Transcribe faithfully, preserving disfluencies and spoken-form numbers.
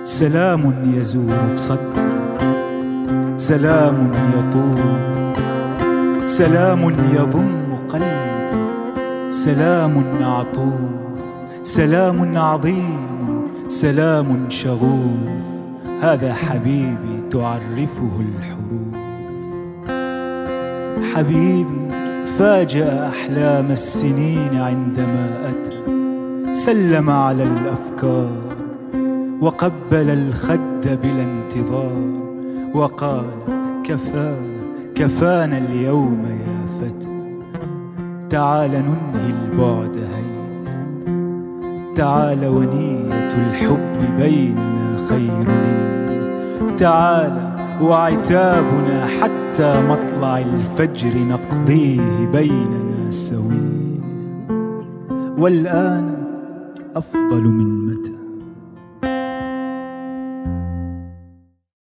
سلام يزور صدري، سلام يطوف، سلام يضم قلبي، سلام عطوف، سلام عظيم، سلام شغوف. هذا حبيبي تعرفه الحروف. حبيبي فاجأ أحلام السنين عندما أتى، سلم على الأفكار وقبل الخد بلا انتظار، وقال كفانا كفانا اليوم يا فتى. تعال ننهي البعد هيا، تعال ونية الحب بيننا خير لي. تعال وعتابنا حتى مطلع الفجر نقضيه بيننا سويا. والآن أفضل من متى